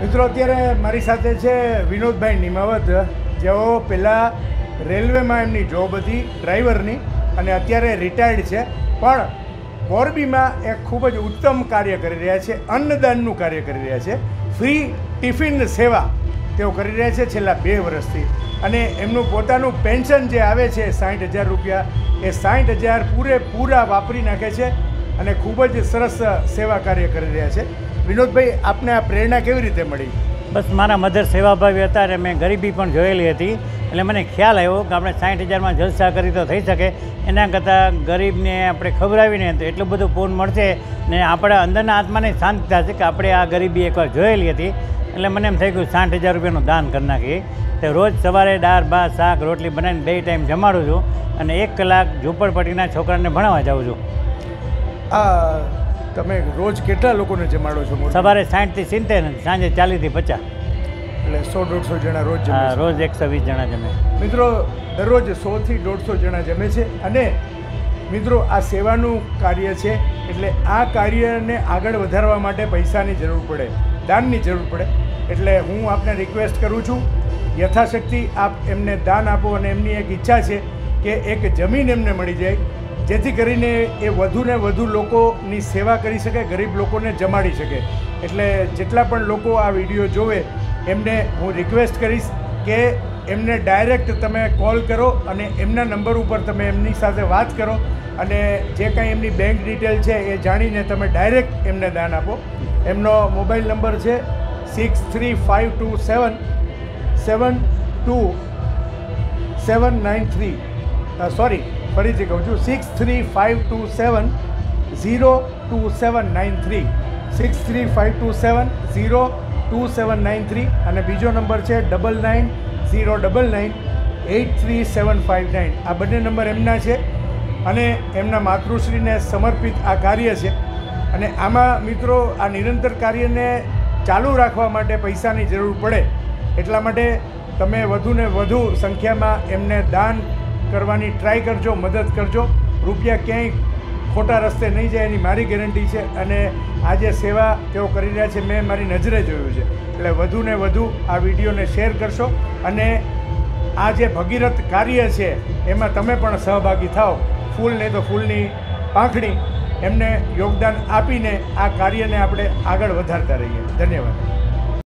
મિત્રો અત્યારે મારી સાથે છે વિનોદભાઈ નિમાવત, જેઓ પહેલાં રેલવેમાં એમની જોબ હતી ડ્રાઈવરની અને અત્યારે રિટાયર્ડ છે, પણ મોરબીમાં એક ખૂબ જ ઉત્તમ કાર્ય કરી રહ્યા છે, અન્નદાનનું કાર્ય કરી રહ્યા છે. ફ્રી ટિફિન સેવા તેઓ કરી રહ્યા છે છેલ્લા 2 વર્ષથી, અને એમનું પોતાનું પેન્શન જે આવે છે 60,000 રૂપિયા, એ 60,000 પૂરેપૂરા વાપરી નાખે છે અને ખૂબ જ સરસ સેવા કાર્ય કરી રહ્યા છે. વિનોદભાઈ, આપને આ પ્રેરણા કેવી રીતે મળી? બસ મારા મધર સેવાભાવી હતા અને મેં ગરીબી પણ જોયેલી હતી, એટલે મને ખ્યાલ આવ્યો કે આપણે 60,000માં જલસા કરી તો થઈ શકે, એના કરતાં ગરીબને આપણે ખવડાવીને તો એટલું બધું પૂર્ણ મળશે ને આપણા અંદરના આત્માને શાંત થશે કે આપણે આ ગરીબી એકવાર જોયેલી હતી. એટલે મને એમ થઈ ગયું 60,000 રૂપિયાનું દાન કરી નાખીએ. તો રોજ સવારે દાળ ભાત શાક રોટલી બનાવીને 2 ટાઈમ જમાડું છું અને 1 કલાક ઝૂંપડપટ્ટીના છોકરાને ભણાવવા જાઉં છું. તમે રોજ કેટલા લોકોને જમાડો છો? સવારે 60 થી 70, સાંજે 40 થી 50, એટલે 100-150 જણા રોજ જમે? રોજ 120 જણા જમે. મિત્રો, દરરોજ 100 થી 150 જણા જમે છે. અને મિત્રો, આ સેવાનું કાર્ય છે, એટલે આ કાર્યને આગળ વધારવા માટે પૈસાની જરૂર પડે, દાનની જરૂર પડે. એટલે હું આપને રિક્વેસ્ટ કરું છું, યથાશક્તિ આપ એમને દાન આપો. અને એમની એક ઈચ્છા છે કે એક જમીન એમને મળી જાય, જેથી કરીને એ વધુને વધુ લોકોની સેવા કરી શકે, ગરીબ લોકોને જમાડી શકે. એટલે જેટલા પણ લોકો આ વિડીયો જોવે એમને હું રિક્વેસ્ટ કરીશ કે એમને ડાયરેક્ટ તમે કોલ કરો અને એમના નંબર ઉપર તમે એમની સાથે વાત કરો, અને જે કાંઈ એમની બેંક ડિટેલ છે એ જાણીને તમે ડાયરેક્ટ એમને દાન આપો. એમનો મોબાઈલ નંબર છે 6352272793. ફરીથી કહું છું, 6352702793, 6352702793. અને બીજો નંબર છે 9909983759. આ બંને નંબર એમના છે અને એમના માતૃશ્રીને સમર્પિત આ કાર્ય છે. અને આમાં મિત્રો, આ નિરંતર કાર્યને ચાલુ રાખવા માટે પૈસાની જરૂર પડે, એટલા માટે તમે વધુને વધુ સંખ્યામાં એમને દાન કરવાની ટ્રાય કરજો, મદદ કરજો. રૂપિયા ક્યાંય ખોટા રસ્તે નહીં જાય એની મારી ગેરંટી છે. અને આ જે સેવા તેઓ કરી રહ્યા છે મેં મારી નજરે જોયું છે. એટલે વધુને વધુ આ વિડીયોને શેર કરશો, અને આ જે ભગીરથ કાર્ય છે એમાં તમે પણ સહભાગી થાઓ. ફૂલ નહીં તો ફૂલની પાંખડી એમને યોગદાન આપીને આ કાર્યને આપણે આગળ વધારતા રહીએ. ધન્યવાદ.